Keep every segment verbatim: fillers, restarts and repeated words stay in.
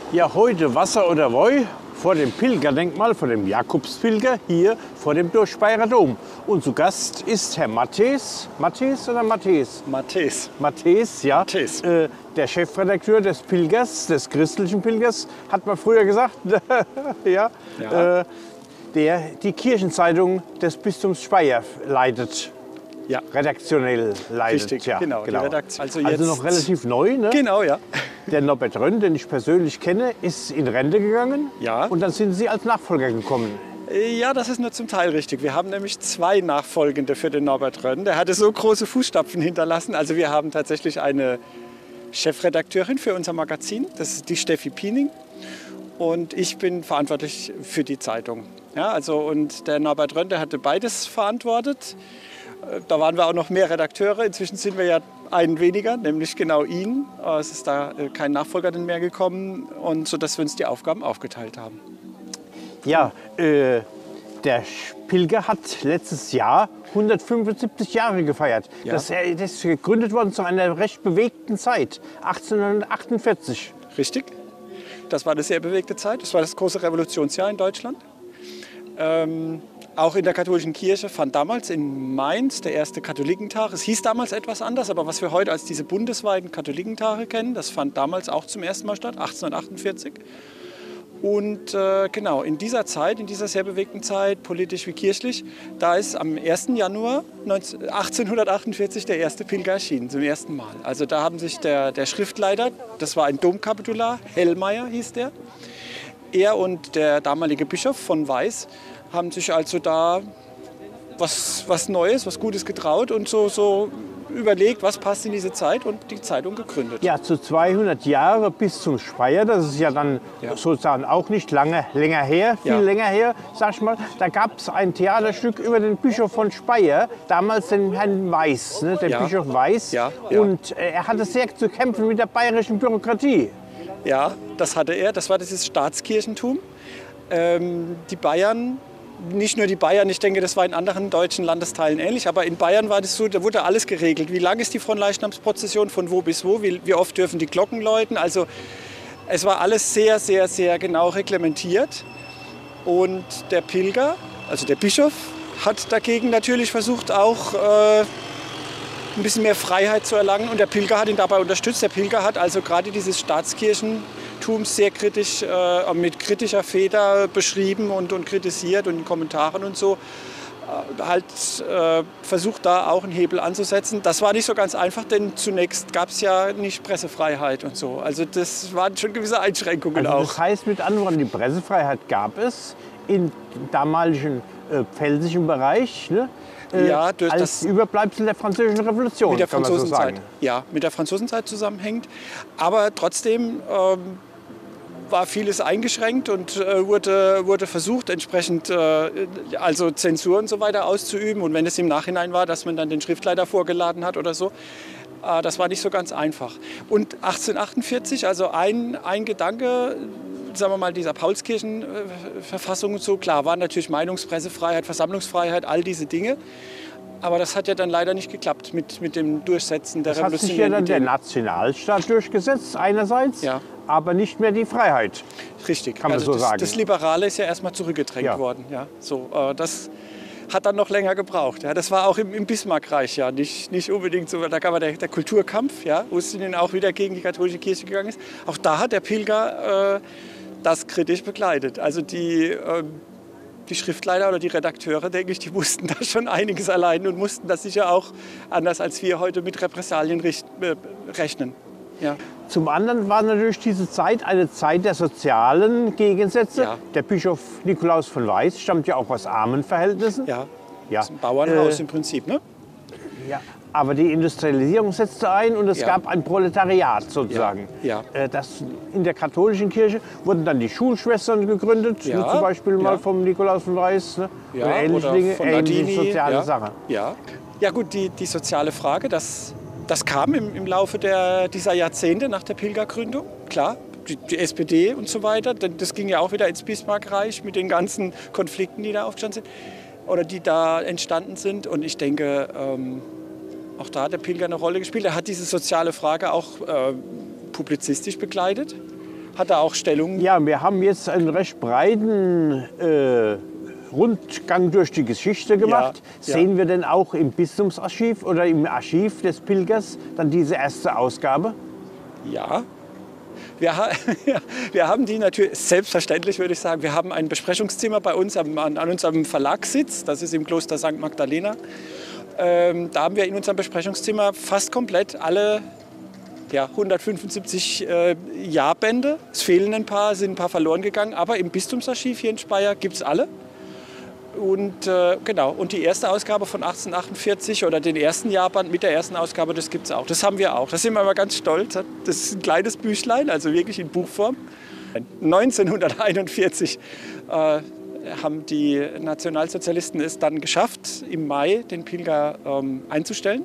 Ja, heute Wasser oder Woi vor dem Pilgerdenkmal, vor dem Jakobspilger, hier vor dem Durchspeyerer Dom. Und zu Gast ist Herr Matthes. Matthes oder Matthes? Matthes. Matthes, ja. Matthes. Äh, der Chefredakteur des Pilgers, des christlichen Pilgers, hat man früher gesagt. ja. Ja. Äh, der die Kirchenzeitung des Bistums Speyer leitet. Ja. Redaktionell leitet. Richtig, ja, genau. genau. Die Redaktion. Also, also jetzt noch relativ neu, ne? Genau, ja. Der Norbert Rönn, den ich persönlich kenne, ist in Rente gegangen. Ja. Und dann sind Sie als Nachfolger gekommen. Ja, das ist nur zum Teil richtig. Wir haben nämlich zwei Nachfolgende für den Norbert Rönn. Der hatte so große Fußstapfen hinterlassen. Also wir haben tatsächlich eine Chefredakteurin für unser Magazin. Das ist die Steffi Piening. Und ich bin verantwortlich für die Zeitung. Ja, also, und der Norbert Rönn, der hatte beides verantwortet. Da waren wir auch noch mehr Redakteure. Inzwischen sind wir ja einen weniger, nämlich genau ihn. Es ist da kein Nachfolger mehr gekommen, und so dass wir uns die Aufgaben aufgeteilt haben. Ja, äh, der Pilger hat letztes Jahr hundertfünfundsiebzig Jahre gefeiert. Ja. Das, das ist gegründet worden zu einer recht bewegten Zeit, achtzehnhundertachtundvierzig. Richtig. Das war eine sehr bewegte Zeit. Das war das große Revolutionsjahr in Deutschland. Ähm, auch in der katholischen Kirche fand damals in Mainz der erste Katholikentag. Es hieß damals etwas anders, aber was wir heute als diese bundesweiten Katholiketage kennen, das fand damals auch zum ersten Mal statt, achtzehnhundertachtundvierzig. Und äh, genau, in dieser Zeit, in dieser sehr bewegten Zeit, politisch wie kirchlich, da ist am ersten Januar achtzehnhundertachtundvierzig der erste Pilger erschienen, zum ersten Mal. Also da haben sich der, der Schriftleiter, das war ein Domkapitular, Hellmeier hieß der, er und der damalige Bischof von Weiß haben sich also da was, was Neues, was Gutes getraut und so, so überlegt, was passt in diese Zeit, und die Zeitung gegründet. Ja, zu zweihundert Jahre bis zum Speyer, das ist ja dann Ja. sozusagen auch nicht lange länger her, viel Ja. länger her, sag ich mal. Da gab es ein Theaterstück über den Bischof von Speyer, damals den Herrn Weiß, ne, den Ja. Bischof Weiß. Ja, ja. Und äh, er hatte sehr zu kämpfen mit der bayerischen Bürokratie. Ja, das hatte er. Das war dieses Staatskirchentum. Ähm, die Bayern, nicht nur die Bayern, ich denke, das war in anderen deutschen Landesteilen ähnlich, aber in Bayern war das so, da wurde alles geregelt. Wie lang ist die Fronleichnamsprozession, von wo bis wo, wie, wie oft dürfen die Glocken läuten. Also es war alles sehr, sehr, sehr genau reglementiert. Und der Pilger, also der Bischof, hat dagegen natürlich versucht, auch äh, ein bisschen mehr Freiheit zu erlangen, und der Pilger hat ihn dabei unterstützt. Der Pilger hat also gerade dieses Staatskirchentum sehr kritisch, äh, mit kritischer Feder beschrieben und, und kritisiert, und in Kommentaren und so äh, halt äh, versucht, da auch einen Hebel anzusetzen. Das war nicht so ganz einfach, denn zunächst gab es ja nicht Pressefreiheit und so. Also das waren schon gewisse Einschränkungen Also auch. das heißt mit anderen Worten, die Pressefreiheit gab es im damaligen äh, pfälzischen Bereich, ne? Äh, Ja, durch als das- Überbleibsel der Französischen Revolution, Mit der kann man so Franzosenzeit. sagen. Ja, mit der Franzosenzeit zusammenhängt. Aber trotzdem ähm, war vieles eingeschränkt und äh, wurde, wurde versucht, entsprechend äh, also Zensur und so weiter auszuüben. Und wenn es im Nachhinein war, dass man dann den Schriftleiter vorgeladen hat oder so, äh, das war nicht so ganz einfach. Und achtzehnhundertachtundvierzig, also ein, ein Gedanke, sagen wir mal, dieser Paulskirchenverfassung und so, klar, waren natürlich Meinungspressefreiheit, Versammlungsfreiheit, all diese Dinge. Aber das hat ja dann leider nicht geklappt mit, mit dem Durchsetzen der Es hat sich ja revolutionären dann der Ideen. Nationalstaat durchgesetzt, einerseits, Ja. aber nicht mehr die Freiheit. Richtig, kann man also so das, sagen. das Liberale ist ja erstmal zurückgedrängt Ja. worden. Ja, so, äh, das hat dann noch länger gebraucht. Ja. Das war auch im, im Bismarckreich ja nicht, nicht unbedingt so. Da gab es der, der Kulturkampf, ja, wo es dann auch wieder gegen die katholische Kirche gegangen ist. Auch da hat der Pilger äh, das kritisch begleitet. Also die, äh, die Schriftleiter oder die Redakteure, denke ich, die wussten da schon einiges allein und mussten das sicher auch, anders als wir heute, mit Repressalien richt, äh, rechnen. Ja. Zum anderen war natürlich diese Zeit eine Zeit der sozialen Gegensätze. Ja. Der Bischof Nikolaus von Weiß stammt ja auch aus armen Verhältnissen. Ja, Ja. das ist ein Bauernhaus Äh, im Prinzip, ne? Ja, aber die Industrialisierung setzte ein und es Ja. gab ein Proletariat sozusagen. Ja, Äh, Das, in der katholischen Kirche wurden dann die Schulschwestern gegründet, Ja, wie zum Beispiel mal ja. vom Nikolaus von Weiß. Ne? Ja, oder ähnliche oder Dinge, von ähnliche Ladini, soziale ja. Sache. Ja, ja gut, die, die soziale Frage, das, das kam im, im Laufe der, dieser Jahrzehnte nach der Pilgergründung, klar. Die, die S P D und so weiter, denn das ging ja auch wieder ins Bismarckreich mit den ganzen Konflikten, die da aufgestanden sind oder die da entstanden sind. Und ich denke, ähm, auch da hat der Pilger eine Rolle gespielt. Er hat diese soziale Frage auch äh, publizistisch begleitet, hat er auch Stellungen. Ja, wir haben jetzt einen recht breiten äh, Rundgang durch die Geschichte gemacht. Ja, Sehen ja. wir denn auch im Bistumsarchiv oder im Archiv des Pilgers dann diese erste Ausgabe? Ja. Wir, ha wir haben die natürlich, selbstverständlich würde ich sagen, wir haben ein Besprechungszimmer bei uns am, an, an unserem Verlagssitz, das ist im Kloster Sankt Magdalena. Ähm, da haben wir in unserem Besprechungszimmer fast komplett alle ja, hundertfünfundsiebzig äh, Jahrbände. Es fehlen ein paar, sind ein paar verloren gegangen, aber im Bistumsarchiv hier in Speyer gibt es alle. Und äh, genau, und die erste Ausgabe von achtzehnhundertachtundvierzig oder den ersten Jahrband mit der ersten Ausgabe, das gibt es auch. Das haben wir auch. Da sind wir aber ganz stolz. Das ist ein kleines Büchlein, also wirklich in Buchform. neunzehnhunderteinundvierzig äh, haben die Nationalsozialisten es dann geschafft, im Mai den Pilger ähm, einzustellen.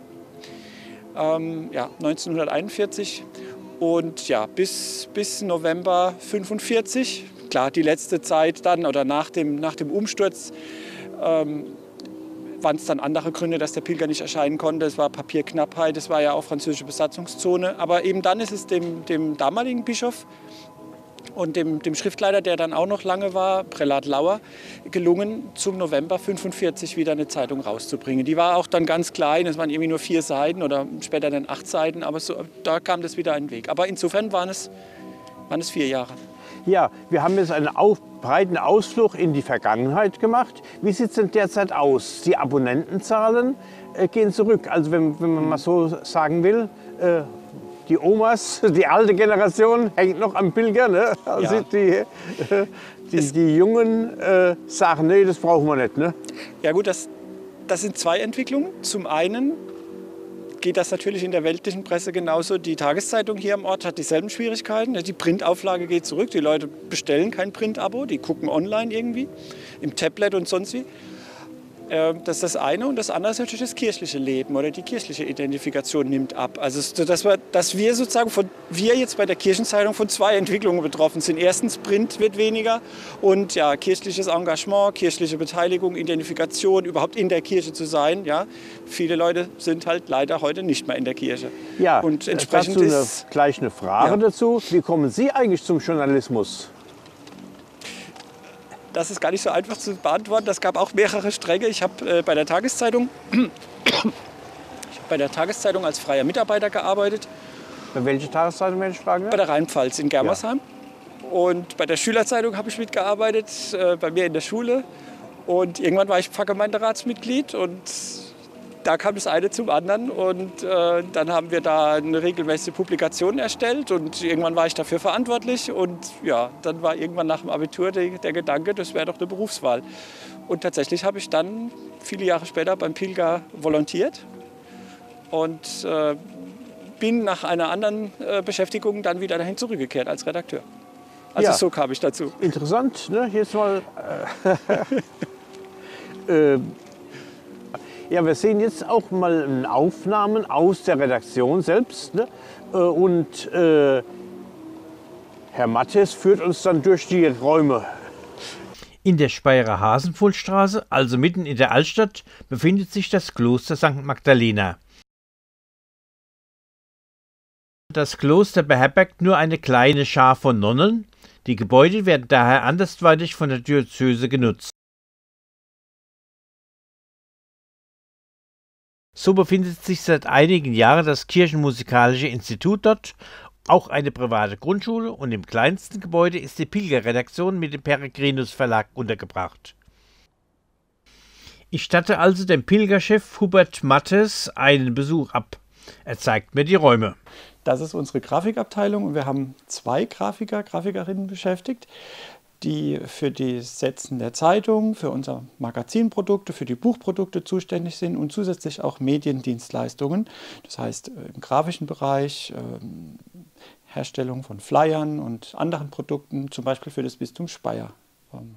Ähm, ja, neunzehnhunderteinundvierzig. Und ja, bis, bis November fünfundvierzig. Klar, die letzte Zeit dann oder nach dem, nach dem Umsturz ähm, waren es dann andere Gründe, dass der Pilger nicht erscheinen konnte. Es war Papierknappheit, es war ja auch französische Besatzungszone. Aber eben dann ist es dem, dem damaligen Bischof und dem, dem Schriftleiter, der dann auch noch lange war, Prälat Lauer, gelungen, zum November fünfundvierzig wieder eine Zeitung rauszubringen. Die war auch dann ganz klein, es waren irgendwie nur vier Seiten oder später dann acht Seiten, aber so, da kam das wieder einen Weg. Aber insofern waren es, waren es vier Jahre. Ja, wir haben jetzt einen auf, breiten Ausflug in die Vergangenheit gemacht. Wie sieht es denn derzeit aus? Die Abonnentenzahlen äh, gehen zurück. Also wenn, wenn man mal so sagen will, äh, die Omas, die alte Generation hängt noch am Pilger. Ne? Also Ja. die, äh, die, die Jungen äh, sagen, nee, das brauchen wir nicht. Ne? Ja gut, das, das sind zwei Entwicklungen. Zum einen geht das natürlich in der weltlichen Presse genauso. Die Tageszeitung hier am Ort hat dieselben Schwierigkeiten. Die Printauflage geht zurück. Die Leute bestellen kein Printabo, die gucken online irgendwie, im Tablet und sonst wie. Das ist das eine. Und das andere ist natürlich das kirchliche Leben oder die kirchliche Identifikation nimmt ab. Also dass wir, dass wir sozusagen von, wir jetzt bei der Kirchenzeitung von zwei Entwicklungen betroffen sind. Erstens, Print wird weniger und ja, kirchliches Engagement, kirchliche Beteiligung, Identifikation, überhaupt in der Kirche zu sein. Ja. Viele Leute sind halt leider heute nicht mehr in der Kirche. Ja, und entsprechend dazu eine, ist gleich eine Frage ja. dazu. Wie kommen Sie eigentlich zum Journalismus? Das ist gar nicht so einfach zu beantworten. Das gab auch mehrere Stränge. Ich habe äh, bei der Tageszeitung, ich habe bei der Tageszeitung als freier Mitarbeiter gearbeitet. Bei welcher Tageszeitung, wenn ich fragen darf? Bei der Rheinpfalz in Germersheim. Ja. Und bei der Schülerzeitung habe ich mitgearbeitet, äh, bei mir in der Schule. Und irgendwann war ich Pfarrgemeinderatsmitglied und da kam das eine zum anderen und äh, dann haben wir da eine regelmäßige Publikation erstellt und irgendwann war ich dafür verantwortlich und ja, dann war irgendwann nach dem Abitur der, der Gedanke, das wäre doch eine Berufswahl. Und tatsächlich habe ich dann viele Jahre später beim Pilger volontiert und äh, bin nach einer anderen äh, Beschäftigung dann wieder dahin zurückgekehrt als Redakteur. Also Ja. so kam ich dazu. Interessant, ne? Jetzt mal. Äh, äh, ja, wir sehen jetzt auch mal Aufnahmen aus der Redaktion selbst. Ne? Äh, und äh, Herr Mattes führt uns dann durch die Räume. In der Speyerer Hasenpfuhlstraße, also mitten in der Altstadt, befindet sich das Kloster Sankt Magdalena. Das Kloster beherbergt nur eine kleine Schar von Nonnen. Die Gebäude werden daher andersweitig von der Diözese genutzt. So befindet sich seit einigen Jahren das Kirchenmusikalische Institut dort, auch eine private Grundschule und im kleinsten Gebäude ist die Pilgerredaktion mit dem Peregrinus Verlag untergebracht. Ich statte also dem Pilgerchef Hubert Mattes einen Besuch ab. Er zeigt mir die Räume. Das ist unsere Grafikabteilung und wir haben zwei Grafiker, Grafikerinnen beschäftigt, die für die Setzen der Zeitung, für unsere Magazinprodukte, für die Buchprodukte zuständig sind und zusätzlich auch Mediendienstleistungen. Das heißt im grafischen Bereich, ähm, Herstellung von Flyern und anderen Produkten, zum Beispiel für das Bistum Speyer. Ähm,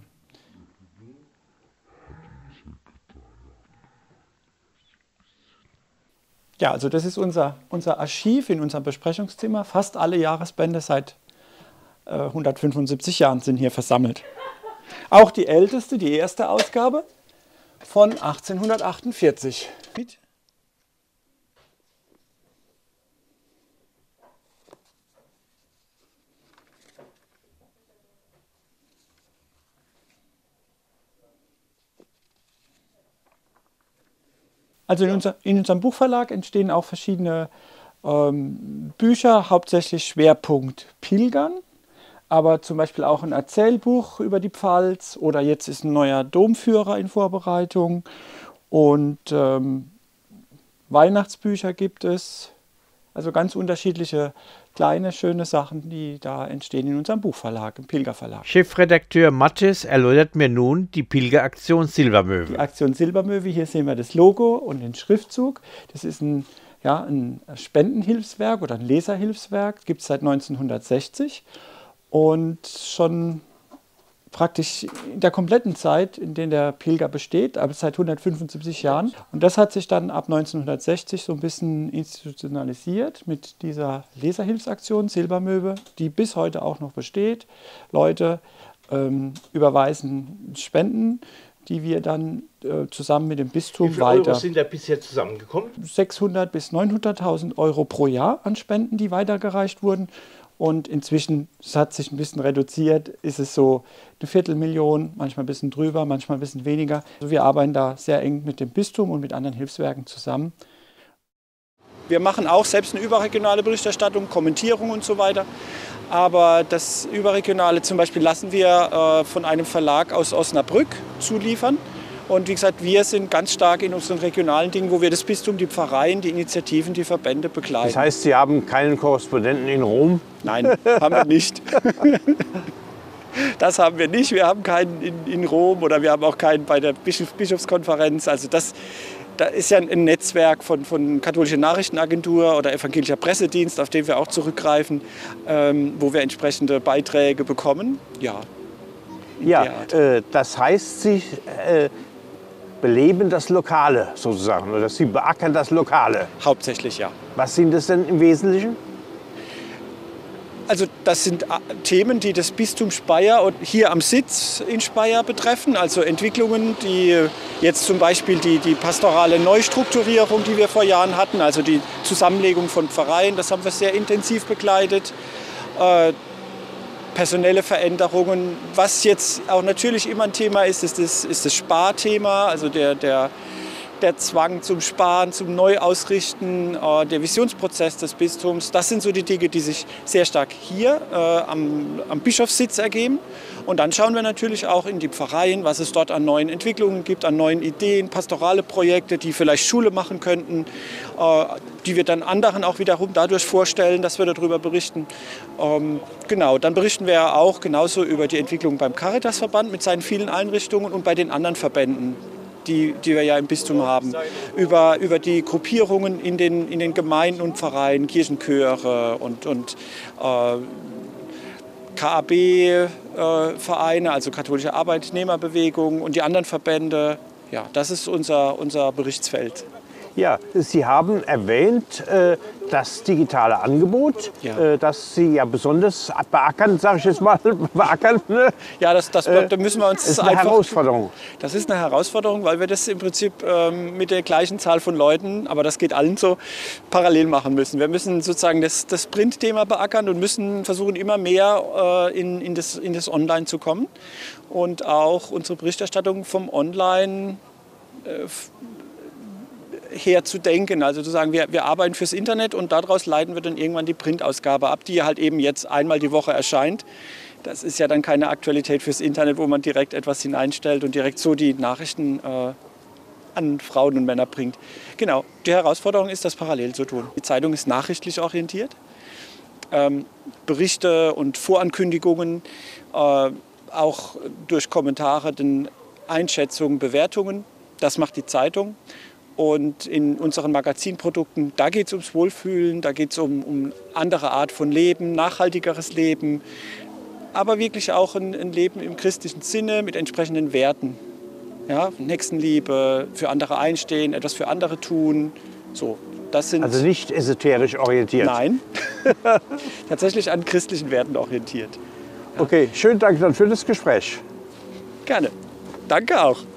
Ja, also das ist unser, unser Archiv in unserem Besprechungszimmer. Fast alle Jahresbände seit äh, hundertfünfundsiebzig Jahren sind hier versammelt. Auch die älteste, die erste Ausgabe von achtzehnhundertachtundvierzig. Mit Also in, unser, in unserem Buchverlag entstehen auch verschiedene ähm, Bücher, hauptsächlich Schwerpunkt Pilgern, aber zum Beispiel auch ein Erzählbuch über die Pfalz oder jetzt ist ein neuer Domführer in Vorbereitung und ähm, Weihnachtsbücher gibt es. Also ganz unterschiedliche kleine, schöne Sachen, die da entstehen in unserem Buchverlag, im Pilgerverlag. Chefredakteur Mattes erläutert mir nun die Pilgeraktion Silbermöwe. Die Aktion Silbermöwe, hier sehen wir das Logo und den Schriftzug. Das ist ein, ja, ein Spendenhilfswerk oder ein Leserhilfswerk, gibt es seit neunzehnhundertsechzig und schon praktisch in der kompletten Zeit, in der der Pilger besteht, aber seit hundertfünfundsiebzig Jahren. Und das hat sich dann ab neunzehnhundertsechzig so ein bisschen institutionalisiert mit dieser Leserhilfsaktion Silbermöwe, die bis heute auch noch besteht. Leute ähm, überweisen Spenden, die wir dann äh, zusammen mit dem Bistum Wie viele weiter... Euro sind da bisher zusammengekommen? sechshundert bis neunhunderttausend Euro pro Jahr an Spenden, die weitergereicht wurden. Und inzwischen, es hat sich ein bisschen reduziert, ist es so eine Viertelmillion, manchmal ein bisschen drüber, manchmal ein bisschen weniger. Also wir arbeiten da sehr eng mit dem Bistum und mit anderen Hilfswerken zusammen. Wir machen auch selbst eine überregionale Berichterstattung, Kommentierung und so weiter. Aber das Überregionale zum Beispiel lassen wir äh, von einem Verlag aus Osnabrück zuliefern. Und wie gesagt, wir sind ganz stark in unseren regionalen Dingen, wo wir das Bistum, die Pfarreien, die Initiativen, die Verbände begleiten. Das heißt, Sie haben keinen Korrespondenten in Rom? Nein, haben wir nicht. Das haben wir nicht. Wir haben keinen in, in Rom oder wir haben auch keinen bei der Bischofs Bischofskonferenz. Also das, da ist ja ein Netzwerk von, von katholischer Nachrichtenagentur oder evangelischer Pressedienst, auf den wir auch zurückgreifen, ähm, wo wir entsprechende Beiträge bekommen. Ja, ja äh, das heißt, Sie äh, beleben das Lokale sozusagen oder Sie beackern das Lokale. Hauptsächlich, ja. Was sind das denn im Wesentlichen? Also das sind Themen, die das Bistum Speyer und hier am Sitz in Speyer betreffen. Also Entwicklungen, die jetzt zum Beispiel die, die pastorale Neustrukturierung, die wir vor Jahren hatten, also die Zusammenlegung von Pfarreien, das haben wir sehr intensiv begleitet. Äh, personelle Veränderungen. Was jetzt auch natürlich immer ein Thema ist, ist das, ist das Sparthema, also der, der, der Zwang zum Sparen, zum Neuausrichten, äh, der Visionsprozess des Bistums. Das sind so die Dinge, die sich sehr stark hier äh, am, am Bischofssitz ergeben. Und dann schauen wir natürlich auch in die Pfarreien, was es dort an neuen Entwicklungen gibt, an neuen Ideen, pastorale Projekte, die vielleicht Schule machen könnten, äh, die wir dann anderen auch wiederum dadurch vorstellen, dass wir darüber berichten. Ähm, genau, dann berichten wir auch genauso über die Entwicklung beim Caritasverband mit seinen vielen Einrichtungen und bei den anderen Verbänden, die, die wir ja im Bistum haben, über, über die Gruppierungen in den, in den Gemeinden und Pfarreien, Kirchenchöre und, und äh, K A B-Vereine, also katholische Arbeitnehmerbewegung und die anderen Verbände. Ja, das ist unser, unser Berichtsfeld. Ja, Sie haben erwähnt, äh, das digitale Angebot, Ja. äh, das Sie ja besonders beackern, sage ich jetzt mal, beackern. Ne? Ja, das, das Äh, da müssen wir uns Das ist eine einfach... Herausforderung. Das ist eine Herausforderung, weil wir das im Prinzip ähm, mit der gleichen Zahl von Leuten, aber das geht allen so, parallel machen müssen. Wir müssen sozusagen das, das Printthema beackern und müssen versuchen, immer mehr äh, in, in, das, in das Online zu kommen. Und auch unsere Berichterstattung vom Online äh, her zu denken. Also zu sagen, wir, wir arbeiten fürs Internet und daraus leiten wir dann irgendwann die Printausgabe ab, die halt eben jetzt einmal die Woche erscheint. Das ist ja dann keine Aktualität fürs Internet, wo man direkt etwas hineinstellt und direkt so die Nachrichten äh, an Frauen und Männer bringt. Genau, die Herausforderung ist, das parallel zu tun. Die Zeitung ist nachrichtlich orientiert. Ähm, Berichte und Vorankündigungen, äh, auch durch Kommentare, den Einschätzungen, Bewertungen, das macht die Zeitung. Und in unseren Magazinprodukten, da geht es ums Wohlfühlen, da geht es um, um andere Art von Leben, nachhaltigeres Leben, aber wirklich auch ein, ein Leben im christlichen Sinne mit entsprechenden Werten. Ja, Nächstenliebe, für andere einstehen, etwas für andere tun. So, das sind Also nicht esoterisch orientiert. Nein, tatsächlich an christlichen Werten orientiert. Okay, schönen Dank dann für das Gespräch. Gerne. Danke auch.